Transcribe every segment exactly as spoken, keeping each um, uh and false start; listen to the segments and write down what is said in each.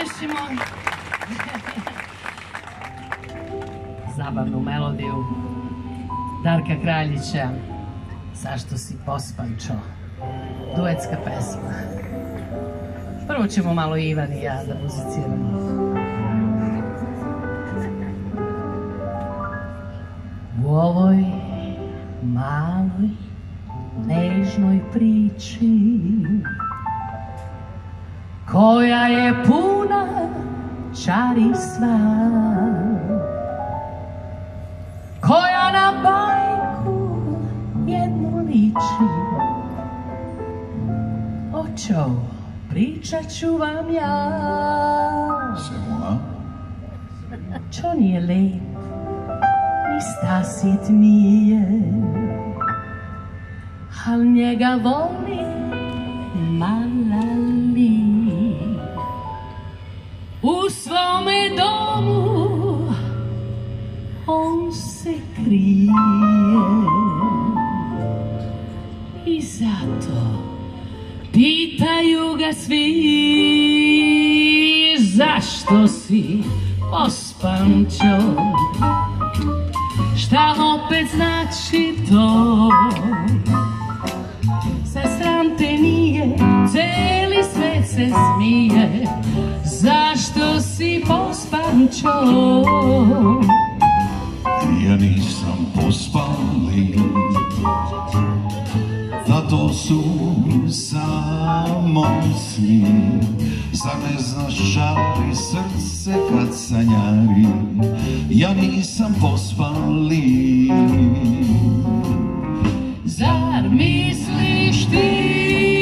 plješćemo zabavnu melodiju Darka Kraljića, Zašto si pospančo, duetska pesma. Prvo ćemo malo Ivan i ja da muziciramo. U ovoj maloj, nežnoj priči, koja je puna čarstva, koja na bajku jednu liči, očo, pričat ću vam ja. Čo nije lep, ni stasit nije, al njega voli Malali. U svome domu on se krije i zato pitaju ga svi, zašto si pospančo, šta opet znači to? Sa sram te nije, celi svet se smije, zašto si pospančo? Ja nisam pospali, da to su samo sni. Zar ne znaš žari srce kad sanjari? Ja nisam pospali. Zar misliš ti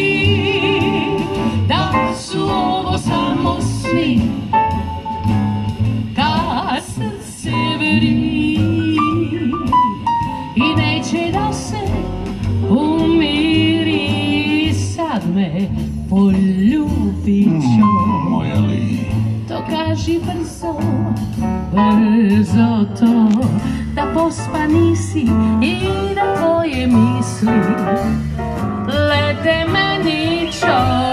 da su ovo samo sni? Kad srce vri i neće da se umiri, sad me poljubi ćo. Moja li? To kaži brzo, brzo to, da pospa nisi i da tvoje misli lete meni čo.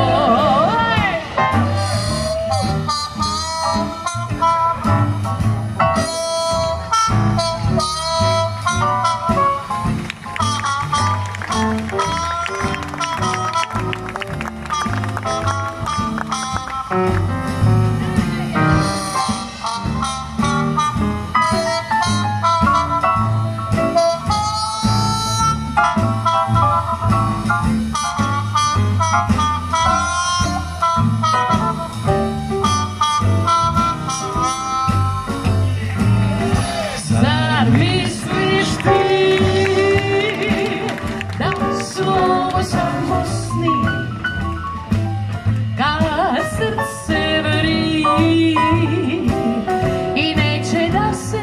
Zar misliš ti da su ovo samo sni? Kad srce vri i neće da se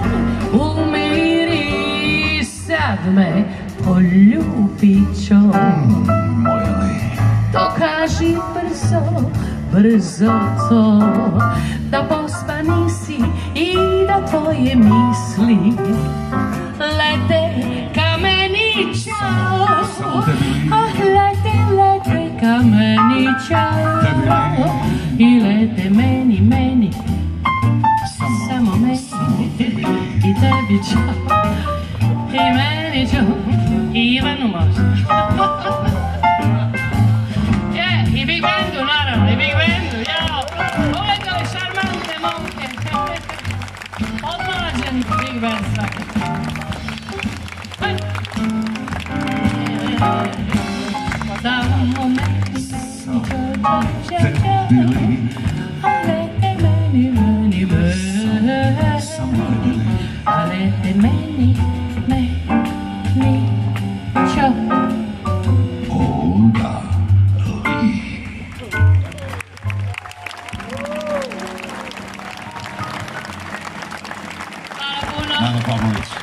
umiri, sad me poljubit ćo. Moja li? To kaži brzo, brzo to, da pospa nisi i da tvoje misli lete ka meni ćao. Ah, lete, lete ka meni ćao. I lete meni, meni, samo meni i tebi ćao. I meni ćao, i Ivanu možda. I Big Bandu, naravno, i Big Bandu, jao! Pogledali šarmantne momke! Odmlađen Big Band svaki. Podamo meni, alete meni, meni, meni, alete meni, meni, čo? Nana Pavlović.